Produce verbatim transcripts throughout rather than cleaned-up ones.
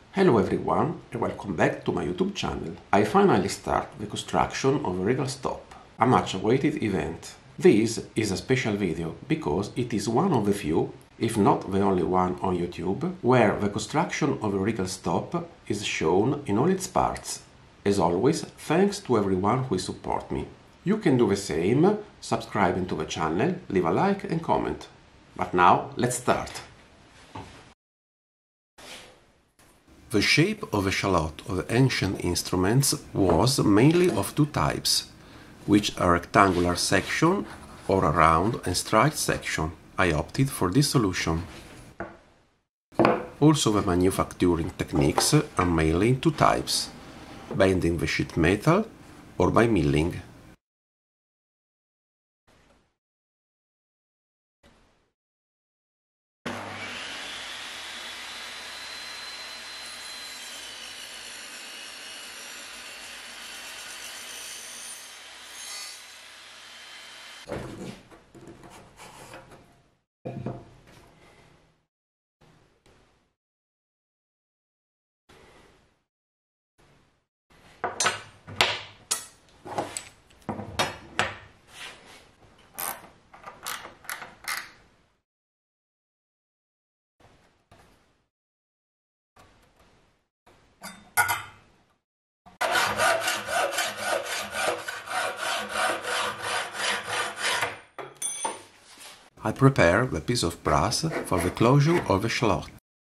Hello everyone and welcome back to my YouTube channel. I finally start the construction of a Regal stop, a much awaited event. This is a special video because it is one of the few, if not the only one on YouTube, where the construction of a Regal stop is shown in all its parts. As always, thanks to everyone who support me. You can do the same, subscribing to the channel, leave a like and comment. But now, let's start! The shape of the shallot of the ancient instruments was mainly of two types, which a rectangular section or a round and straight section. I opted for this solution. Also the manufacturing techniques are mainly in two types, bending the sheet metal or by milling. I prepare the piece of brass for the closure of the shallot.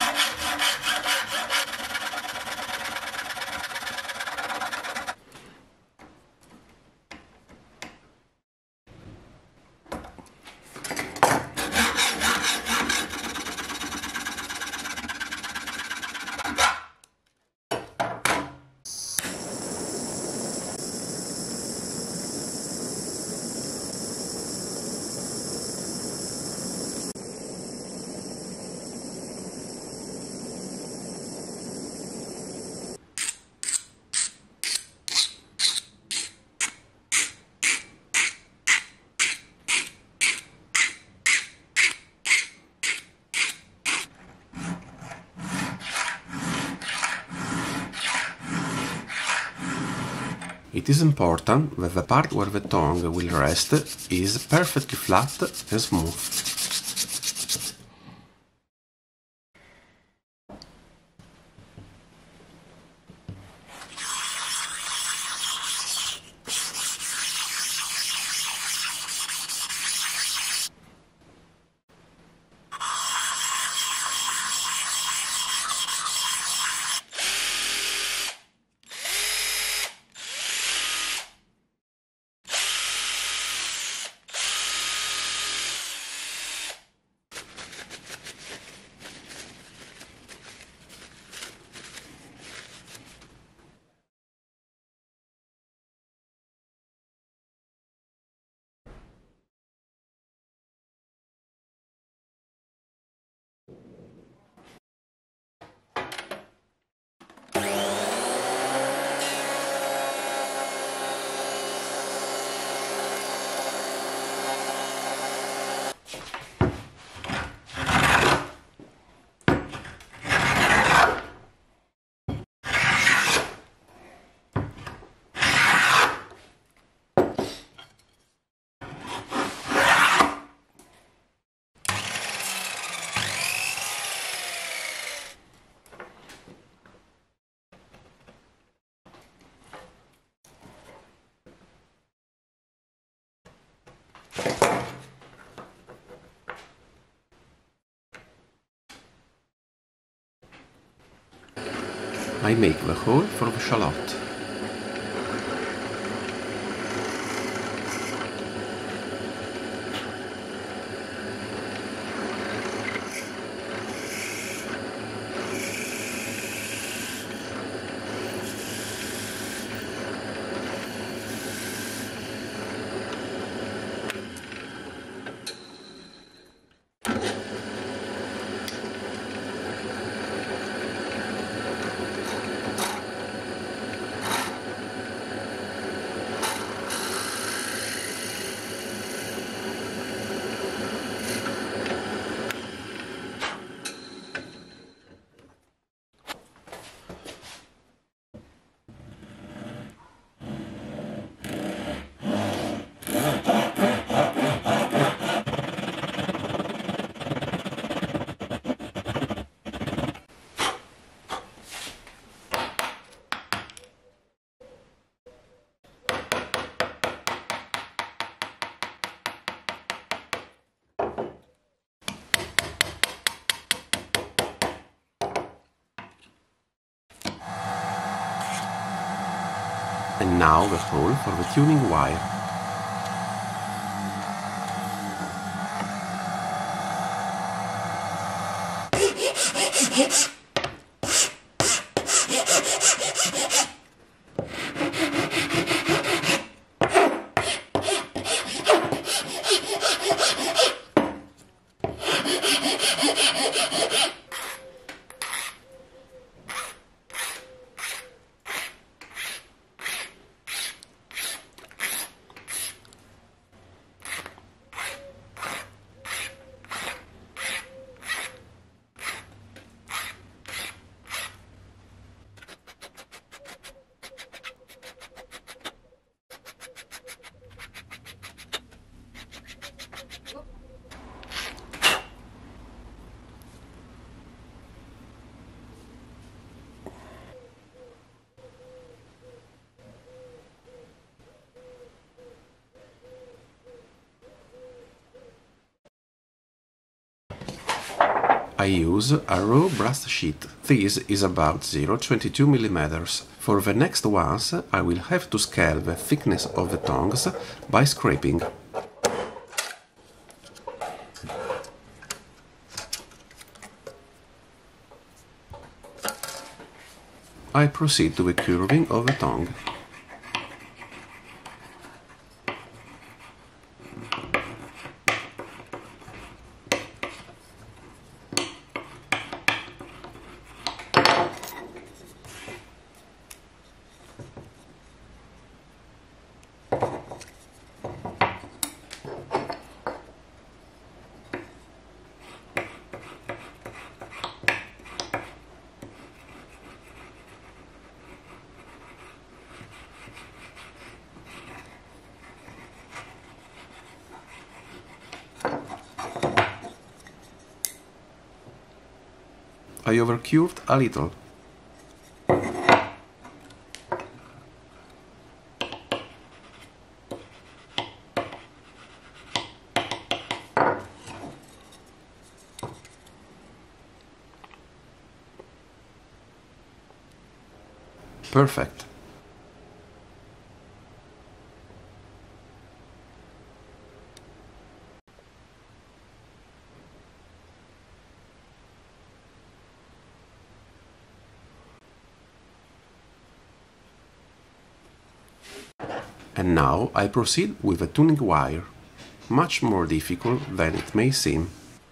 It is important that the part where the tongue will rest is perfectly flat and smooth. I make the hole for the shallot. And now the hole for the tuning wire. I use a raw brass sheet. This is about zero point two two millimeters. For the next ones, I will have to scale the thickness of the tongs by scraping. I proceed to the curving of the tongue. I overcurved a little. Perfect. And now I proceed with the tuning wire, much more difficult than it may seem.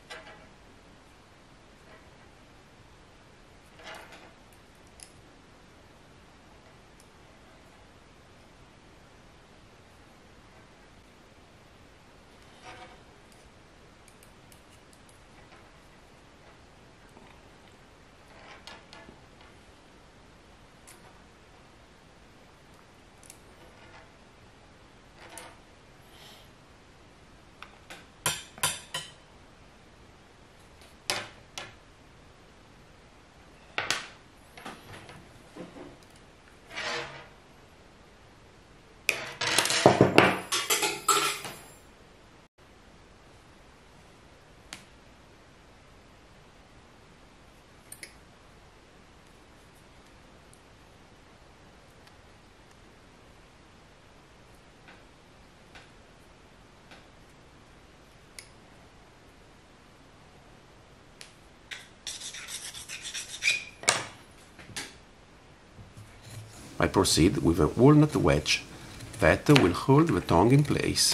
I proceed with a walnut wedge that will hold the tongue in place.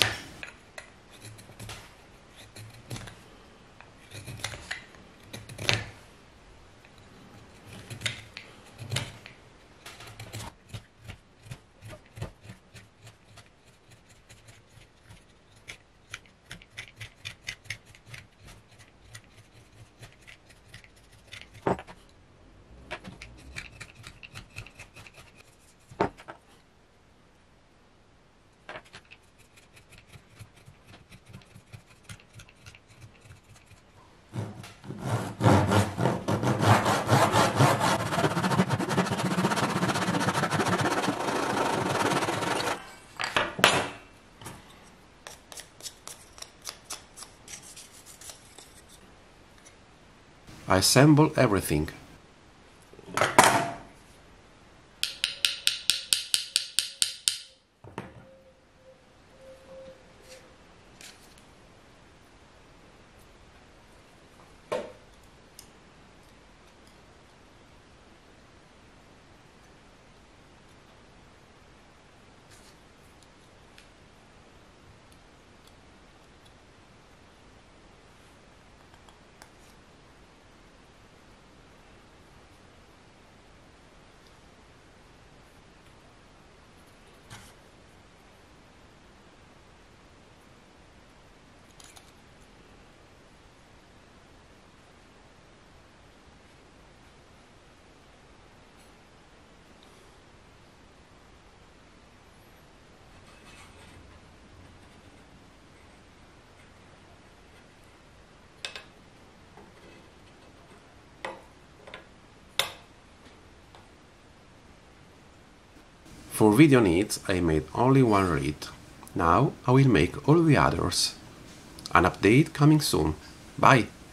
I assemble everything. For video needs I made only one reed. Now I will make all the others. An update coming soon. Bye!